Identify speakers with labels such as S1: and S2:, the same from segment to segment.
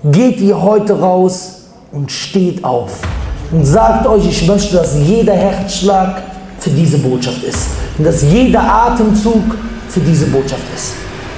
S1: geht ihr heute raus und steht auf und sagt euch, ich möchte, dass jeder Herzschlag für diese Botschaft ist und dass jeder Atemzug für diese Botschaft ist.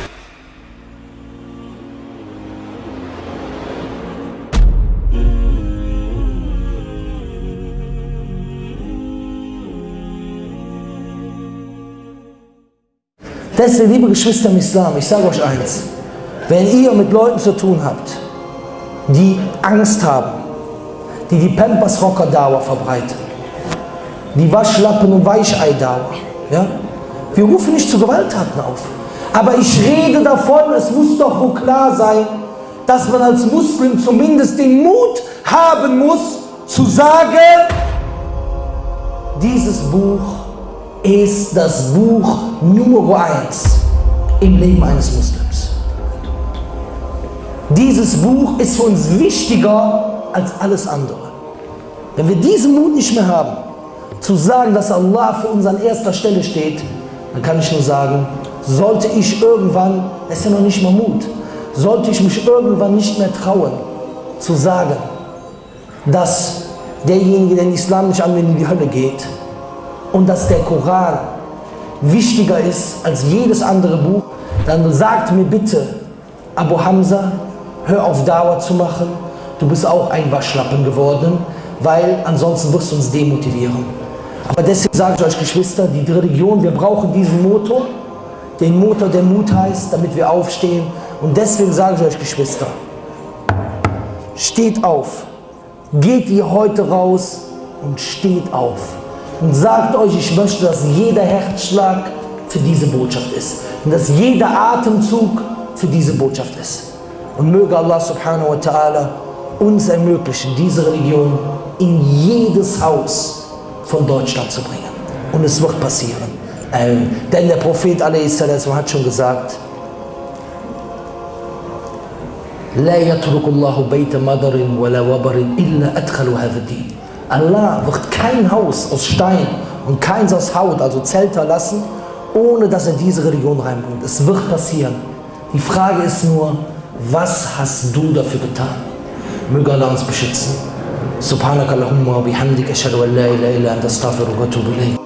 S1: Deswegen, liebe Geschwister im Islam, ich sage euch eins: Wenn ihr mit Leuten zu tun habt, die Angst haben, die Pampers-Rocker-Dauer verbreiten, die Waschlappen- und Weichei-Dauer, ja? Wir rufen nicht zu Gewalttaten auf. Aber ich rede davon, es muss doch wohl klar sein, dass man als Muslim zumindest den Mut haben muss, zu sagen, dieses Buch ist das Buch Nummer 1 im Leben eines Muslims. Dieses Buch ist für uns wichtiger als alles andere. Wenn wir diesen Mut nicht mehr haben, zu sagen, dass Allah für uns an erster Stelle steht, dann kann ich nur sagen, sollte ich irgendwann, das ist ja noch nicht mal Mut, sollte ich mich irgendwann nicht mehr trauen, zu sagen, dass derjenige, der den Islam nicht anwendet, in die Hölle geht und dass der Koran wichtiger ist als jedes andere Buch, dann sagt mir bitte, Abu Hamza, hör auf Dauer zu machen, du bist auch ein Waschlappen geworden, weil ansonsten wirst du uns demotivieren. Aber deswegen sage ich euch, Geschwister, die Religion, wir brauchen diesen Motor, den Motor, der Mut heißt, damit wir aufstehen. Und deswegen sage ich euch, Geschwister, steht auf, geht ihr heute raus und steht auf. Und sagt euch, ich möchte, dass jeder Herzschlag für diese Botschaft ist. Und dass jeder Atemzug für diese Botschaft ist. Und möge Allah subhanahu wa ta'ala uns ermöglichen, diese Religion in jedes Haus von Deutschland zu bringen. Und es wird passieren. Denn der Prophet a.s. hat schon gesagt, لا يترك الله بيت مدر ولا وبر إلا أدخل هذا الدين. Allah wird kein Haus aus Stein und keins aus Haut, also Zelte, lassen, ohne dass er diese Religion reinbringt. Es wird passieren. Die Frage ist nur, was hast du dafür getan? Möge Allah uns beschützen. Subhanakallahumma wa bihamdik, ashhadu an la ilaha illa anta, astaghfiruka wa atubu ilayk.